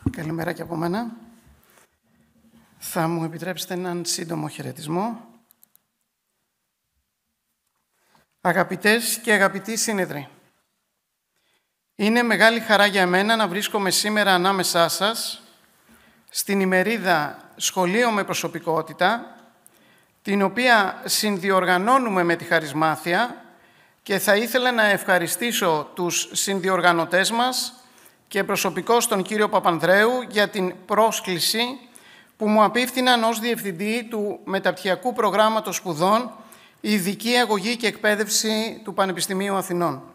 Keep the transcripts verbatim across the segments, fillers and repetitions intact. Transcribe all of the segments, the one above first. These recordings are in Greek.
Καλημέρα και από μένα. Θα μου επιτρέψετε έναν σύντομο χαιρετισμό. Αγαπητές και αγαπητοί σύνεδροι, είναι μεγάλη χαρά για μένα να βρίσκομαι σήμερα ανάμεσά σας στην ημερίδα «Σχολείο με προσωπικότητα», την οποία συνδιοργανώνουμε με τη Χαρισμάθεια, και θα ήθελα να ευχαριστήσω τους συνδιοργανωτές μας και προσωπικώς τον κύριο Παπανδρέου για την πρόσκληση που μου απίφθηναν ως Διευθυντή του Μεταπτυχιακού Προγράμματος Σπουδών Ειδική Αγωγή και Εκπαίδευση του Πανεπιστημίου Αθηνών.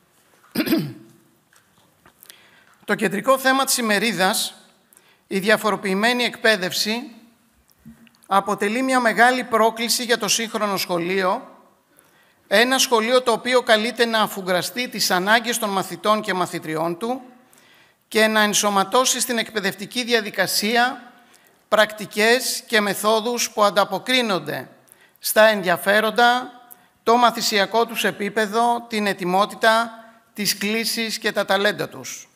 Το κεντρικό θέμα της ημερίδας, η διαφοροποιημένη εκπαίδευση, αποτελεί μια μεγάλη πρόκληση για το σύγχρονο σχολείο, ένα σχολείο το οποίο καλείται να αφουγκραστεί τις ανάγκες των μαθητών και μαθητριών του και να ενσωματώσει στην εκπαιδευτική διαδικασία πρακτικές και μεθόδους που ανταποκρίνονται στα ενδιαφέροντα, το μαθησιακό τους επίπεδο, την ετοιμότητα, τις κλίσεις και τα ταλέντα τους.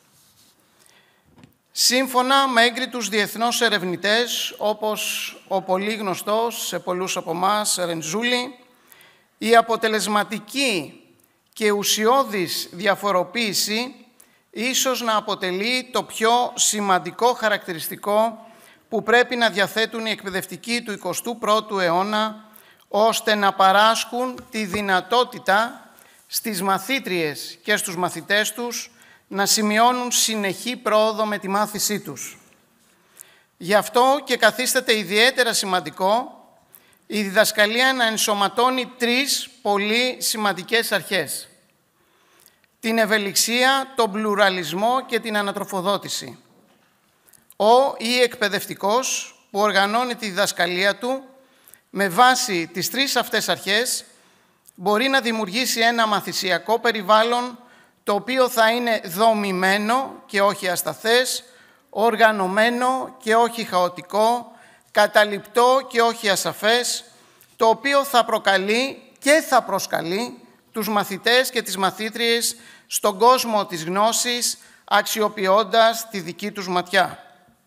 Σύμφωνα με έγκριτους διεθνώς ερευνητές, όπως ο πολύ γνωστός σε πολλούς από εμάς Ρεντζούλη, η αποτελεσματική και ουσιώδης διαφοροποίηση ίσως να αποτελεί το πιο σημαντικό χαρακτηριστικό που πρέπει να διαθέτουν οι εκπαιδευτικοί του εικοστού πρώτου αιώνα, ώστε να παράσχουν τη δυνατότητα στις μαθήτριες και στους μαθητές τους να σημειώνουν συνεχή πρόοδο με τη μάθησή τους. Γι' αυτό και καθίσταται ιδιαίτερα σημαντικό η διδασκαλία να ενσωματώνει τρεις πολύ σημαντικές αρχές: την ευελιξία, τον πλουραλισμό και την ανατροφοδότηση. Ο ή εκπαιδευτικός που οργανώνει τη διδασκαλία του με βάση τις τρεις αυτές αρχές μπορεί να δημιουργήσει ένα μαθησιακό περιβάλλον το οποίο θα είναι δομημένο και όχι ασταθές, οργανωμένο και όχι χαοτικό, καταληπτό και όχι ασαφές, το οποίο θα προκαλεί και θα προσκαλεί τους μαθητές και τις μαθήτριες στον κόσμο της γνώσης, αξιοποιώντας τη δική τους ματιά.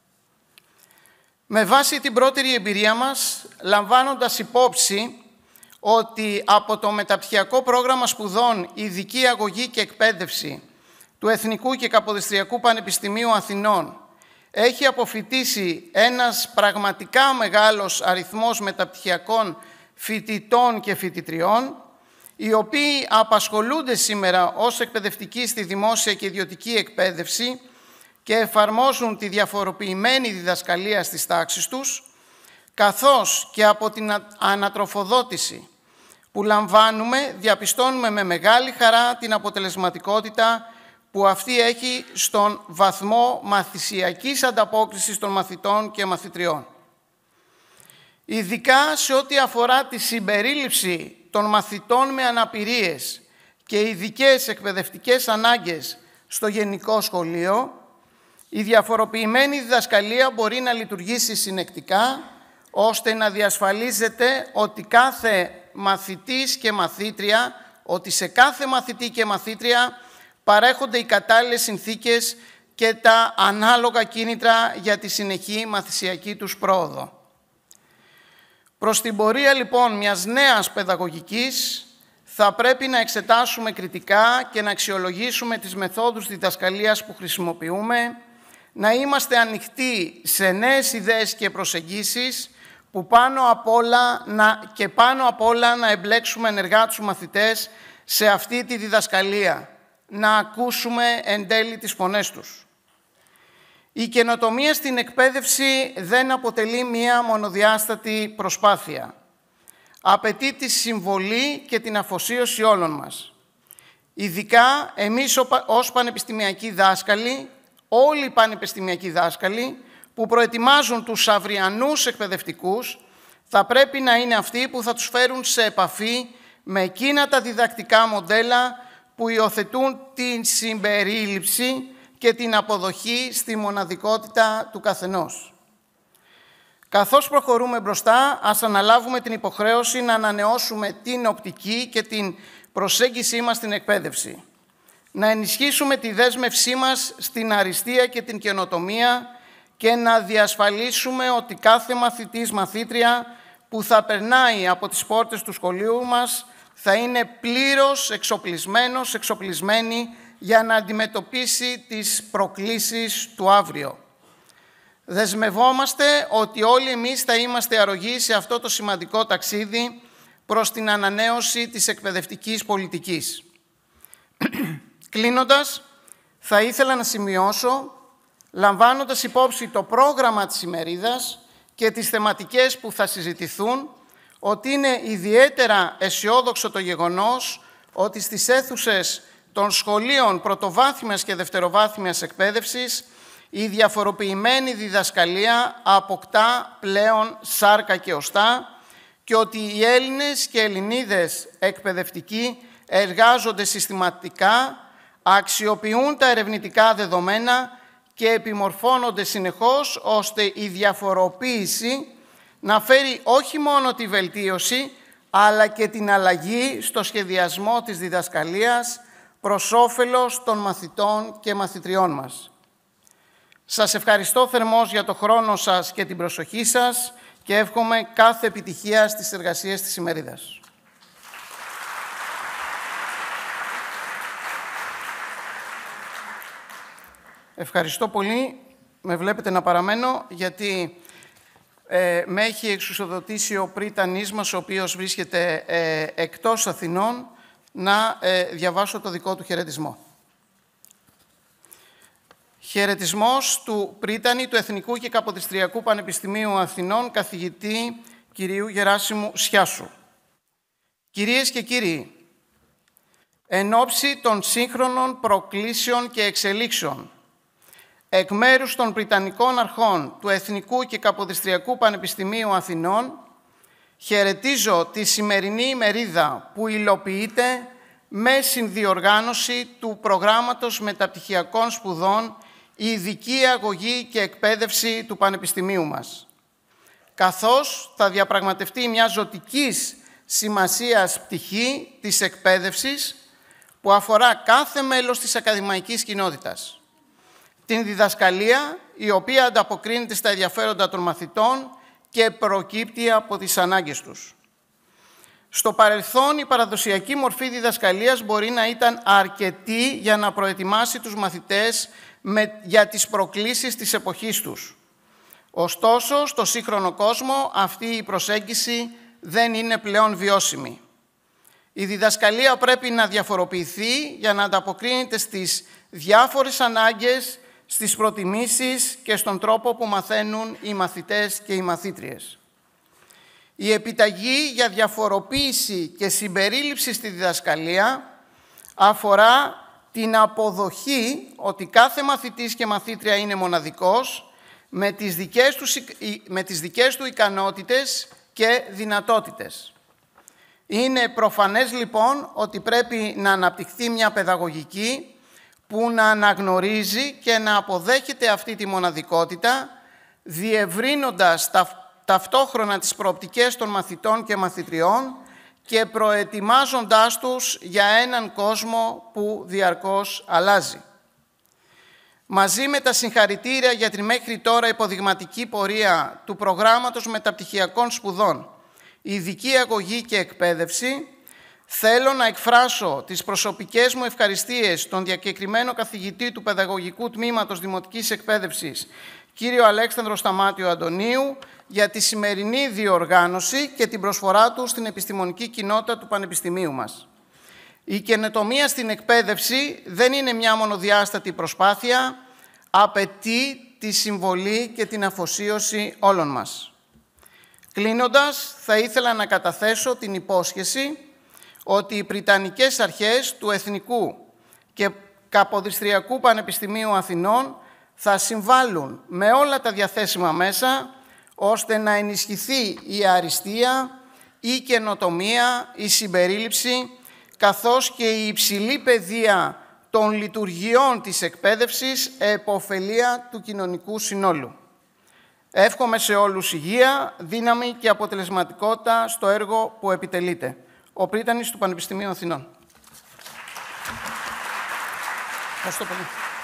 Με βάση την πρώτερη εμπειρία μας, λαμβάνοντας υπόψη ότι από το Μεταπτυχιακό Πρόγραμμα Σπουδών Ειδική Αγωγή και Εκπαίδευση του Εθνικού και Καποδιστριακού Πανεπιστημίου Αθηνών έχει αποφοιτήσει ένας πραγματικά μεγάλος αριθμός μεταπτυχιακών φοιτητών και φοιτητριών, οι οποίοι απασχολούνται σήμερα ως εκπαιδευτικοί στη δημόσια και ιδιωτική εκπαίδευση και εφαρμόζουν τη διαφοροποιημένη διδασκαλία στις τάξεις τους, καθώς και από την ανατροφοδότηση που λαμβάνουμε, διαπιστώνουμε με μεγάλη χαρά την αποτελεσματικότητα που αυτή έχει στον βαθμό μαθησιακής ανταπόκρισης των μαθητών και μαθητριών. Ειδικά σε ό,τι αφορά τη συμπερίληψη των μαθητών με αναπηρίες και ειδικές εκπαιδευτικές ανάγκες στο γενικό σχολείο, η διαφοροποιημένη διδασκαλία μπορεί να λειτουργήσει συνεκτικά, ώστε να διασφαλίζεται ότι κάθε μαθητής και μαθήτρια, ότι σε κάθε μαθητή και μαθήτρια παρέχονται οι κατάλληλες συνθήκες και τα ανάλογα κίνητρα για τη συνεχή μαθησιακή τους πρόοδο. Προς την πορεία λοιπόν μιας νέας παιδαγωγικής θα πρέπει να εξετάσουμε κριτικά και να αξιολογήσουμε τις μεθόδους διδασκαλίας που χρησιμοποιούμε, να είμαστε ανοιχτοί σε νέες ιδέες και προσεγγίσεις που πάνω απ' όλα να, και πάνω απ' όλα να εμπλέξουμε ενεργά τους μαθητές σε αυτή τη διδασκαλία, να ακούσουμε εν τέλει τις φωνές τους. Η καινοτομία στην εκπαίδευση δεν αποτελεί μία μονοδιάστατη προσπάθεια. Απαιτεί τη συμβολή και την αφοσίωση όλων μας. Ειδικά εμείς ως πανεπιστημιακοί δάσκαλοι, όλοι οι πανεπιστημιακοί δάσκαλοι που προετοιμάζουν τους αυριανούς εκπαιδευτικούς, θα πρέπει να είναι αυτοί που θα τους φέρουν σε επαφή με εκείνα τα διδακτικά μοντέλα που υιοθετούν την συμπερίληψη και την αποδοχή στη μοναδικότητα του καθενός. Καθώς προχωρούμε μπροστά, ας αναλάβουμε την υποχρέωση να ανανεώσουμε την οπτική και την προσέγγισή μας στην εκπαίδευση. Να ενισχύσουμε τη δέσμευσή μας στην αριστεία και την καινοτομία και να διασφαλίσουμε ότι κάθε μαθητής, μαθήτρια που θα περνάει από τις πόρτες του σχολείου μας θα είναι πλήρως εξοπλισμένος, εξοπλισμένη για να αντιμετωπίσει τις προκλήσεις του αύριο. Δεσμευόμαστε ότι όλοι εμείς θα είμαστε αρρωγοί σε αυτό το σημαντικό ταξίδι προς την ανανέωση της εκπαιδευτικής πολιτικής. Κλείνοντας, θα ήθελα να σημειώσω, λαμβάνοντας υπόψη το πρόγραμμα της ημερίδας και τις θεματικές που θα συζητηθούν, ότι είναι ιδιαίτερα αισιόδοξο το γεγονός ότι στις αίθουσες των σχολείων πρωτοβάθμιας και δευτεροβάθμιας εκπαίδευσης η διαφοροποιημένη διδασκαλία αποκτά πλέον σάρκα και οστά και ότι οι Έλληνες και Ελληνίδες εκπαιδευτικοί εργάζονται συστηματικά, αξιοποιούν τα ερευνητικά δεδομένα και επιμορφώνονται συνεχώς, ώστε η διαφοροποίηση να φέρει όχι μόνο τη βελτίωση, αλλά και την αλλαγή στο σχεδιασμό της διδασκαλίας προς όφελος των μαθητών και μαθητριών μας. Σας ευχαριστώ θερμώς για το χρόνο σας και την προσοχή σας και εύχομαι κάθε επιτυχία στις εργασίες της ημερίδας. Ευχαριστώ πολύ. Με βλέπετε να παραμένω, γιατί ε, με έχει εξουσιοδοτήσει ο πρίτανής μας, ο οποίος βρίσκεται ε, εκτός Αθηνών, να ε, διαβάσω το δικό του χαιρετισμό. Χαιρετισμός του πρίτανη του Εθνικού και Καποδιστριακού Πανεπιστημίου Αθηνών, καθηγητή κυρίου Γεράσιμου Σιάσου. Κυρίες και κύριοι, εν ώψη των σύγχρονων προκλήσεων και εξελίξεων, εκ μέρους των Πριτανικών Αρχών του Εθνικού και Καποδιστριακού Πανεπιστημίου Αθηνών, χαιρετίζω τη σημερινή ημερίδα που υλοποιείται με συνδιοργάνωση του Προγράμματος Μεταπτυχιακών Σπουδών Ειδική Αγωγή και Εκπαίδευση του Πανεπιστημίου μας, καθώς θα διαπραγματευτεί μια ζωτικής σημασίας πτυχή της εκπαίδευσης που αφορά κάθε μέλος της ακαδημαϊκής κοινότητας. Την διδασκαλία, η οποία ανταποκρίνεται στα ενδιαφέροντα των μαθητών και προκύπτει από τις ανάγκες τους. Στο παρελθόν, η παραδοσιακή μορφή διδασκαλίας μπορεί να ήταν αρκετή για να προετοιμάσει τους μαθητές με, για τις προκλήσεις της εποχής τους. Ωστόσο, στο σύγχρονο κόσμο, αυτή η προσέγγιση δεν είναι πλέον βιώσιμη. Η διδασκαλία πρέπει να διαφοροποιηθεί για να ανταποκρίνεται στις διάφορες ανάγκες, στις προτιμήσεις και στον τρόπο που μαθαίνουν οι μαθητές και οι μαθήτριες. Η επιταγή για διαφοροποίηση και συμπερίληψη στη διδασκαλία αφορά την αποδοχή ότι κάθε μαθητής και μαθήτρια είναι μοναδικός με τις δικές του, με τις δικές του ικανότητες και δυνατότητες. Είναι προφανές λοιπόν ότι πρέπει να αναπτυχθεί μια παιδαγωγική που να αναγνωρίζει και να αποδέχεται αυτή τη μοναδικότητα, διευρύνοντας τα, ταυτόχρονα τις προοπτικές των μαθητών και μαθητριών και προετοιμάζοντάς τους για έναν κόσμο που διαρκώς αλλάζει. Μαζί με τα συγχαρητήρια για την μέχρι τώρα υποδειγματική πορεία του Προγράμματος Μεταπτυχιακών Σπουδών Ειδική Αγωγή και Εκπαίδευση, θέλω να εκφράσω τις προσωπικές μου ευχαριστίες στον διακεκριμένο καθηγητή του Παιδαγωγικού Τμήματος Δημοτικής Εκπαίδευσης, κύριο Αλέξανδρο Σταμάτιο Αντωνίου, για τη σημερινή διοργάνωση και την προσφορά του στην επιστημονική κοινότητα του Πανεπιστημίου μας. Η καινοτομία στην εκπαίδευση δεν είναι μια μονοδιάστατη προσπάθεια, απαιτεί τη συμβολή και την αφοσίωση όλων μας. Κλείνοντας, θα ήθελα να καταθέσω την υπόσχεση ότι οι Πριτανικές Αρχές του Εθνικού και Καποδιστριακού Πανεπιστημίου Αθηνών θα συμβάλλουν με όλα τα διαθέσιμα μέσα ώστε να ενισχυθεί η αριστεία, η καινοτομία, η συμπερίληψη, καθώς και η υψηλή παιδεία των λειτουργιών της εκπαίδευσης επωφελία του κοινωνικού συνόλου. Εύχομαι σε όλους υγεία, δύναμη και αποτελεσματικότητα στο έργο που επιτελείτε. Ο Πρίτανης του Πανεπιστημίου Αθηνών. Ευχαριστώ πολύ.